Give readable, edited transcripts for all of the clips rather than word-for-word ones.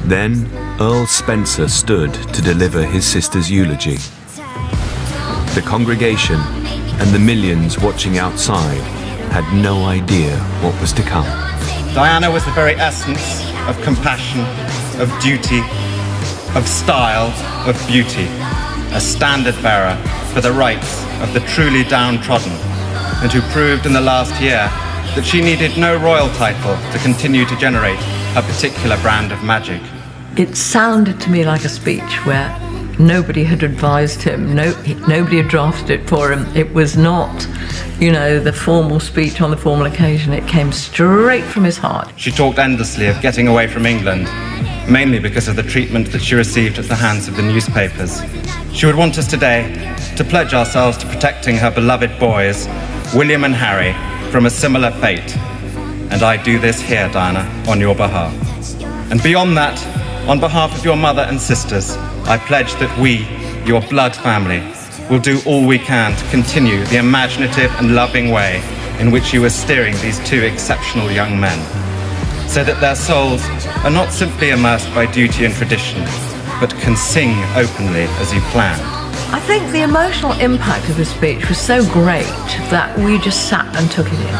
Then Earl Spencer stood to deliver his sister's eulogy. The congregation and the millions watching outside had no idea what was to come. Diana was the very essence of compassion, of duty, of style, of beauty, a standard bearer for the rights of the truly downtrodden, and who proved in the last year that she needed no royal title to continue to generate her particular brand of magic. It sounded to me like a speech where nobody had advised him, nobody had drafted it for him. It was not, you know, the formal speech on the formal occasion. It came straight from his heart. She talked endlessly of getting away from England, mainly because of the treatment that she received at the hands of the newspapers. She would want us today to pledge ourselves to protecting her beloved boys, William and Harry, from a similar fate. And I do this here, Diana, on your behalf. And beyond that, on behalf of your mother and sisters, I pledge that we, your blood family, will do all we can to continue the imaginative and loving way in which you are steering these two exceptional young men, so that their souls are not simply immersed by duty and tradition, but can sing openly as you planned. I think the emotional impact of the speech was so great that we just sat and took it in.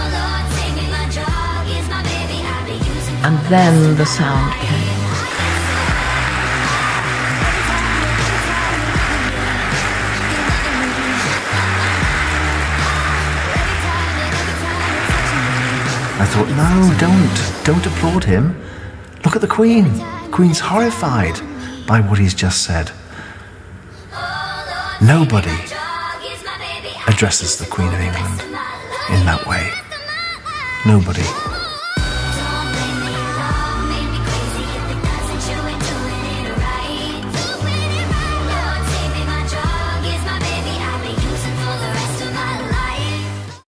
And then the sound came. I thought, no, don't applaud him. Look at the Queen. The Queen's horrified by what he's just said. Nobody addresses the Queen of England in that way. Nobody.